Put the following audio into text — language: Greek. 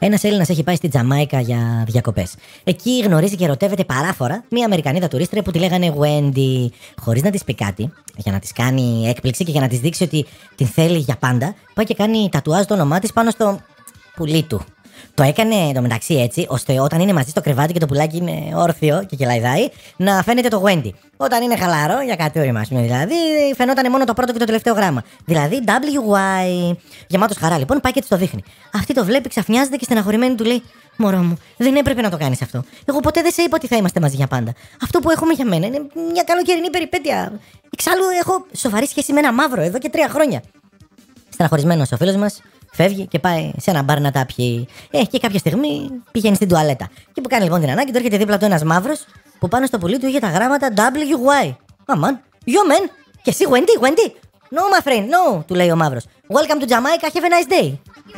Ένας Έλληνας έχει πάει στη Τζαμάικα για διακοπές. Εκεί γνωρίζει και ερωτεύεται παράφορα μια Αμερικανίδα τουρίστρια που τη λέγανε Wendy. Χωρίς να της πει κάτι, για να της κάνει έκπληξη και για να της δείξει ότι την θέλει για πάντα, πάει και κάνει τατουάζ το όνομά της πάνω στο πουλί του. Το έκανε εντωμεταξύ έτσι, ώστε όταν είναι μαζί στο κρεβάτι και το πουλάκι είναι όρθιο και κελαϊδάει, να φαίνεται το Wendy. Όταν είναι χαλαρό, για κατούριμα, α πούμε, δηλαδή, φαινόταν μόνο το πρώτο και το τελευταίο γράμμα. Δηλαδή, WY. Γεμάτος χαρά, λοιπόν, πάει και της το δείχνει. Αυτή το βλέπει, ξαφνιάζεται και στεναχωρημένη του λέει: Μωρό μου, δεν έπρεπε να το κάνεις αυτό. Εγώ ποτέ δεν σε είπα ότι θα είμαστε μαζί για πάντα. Αυτό που έχουμε για μένα είναι μια καλοκαιρινή περιπέτεια. Εξάλλου, έχω σοβαρή σχέση με ένα μαύρο εδώ και 3 χρόνια. Στεναχωρισμένος ο φίλος μας φεύγει και πάει σε ένα μπαρ να τα πιει. Και κάποια στιγμή πηγαίνει στην τουαλέτα. Και που κάνει λοιπόν την ανάγκη, του έρχεται δίπλα του ένας μαύρος που πάνω στο πουλί του είχε τα γράμματα WY. Αμάν, yo man, και εσύ Wendy. No my friend, no, του λέει ο μαύρος. Welcome to Jamaica, have a nice day.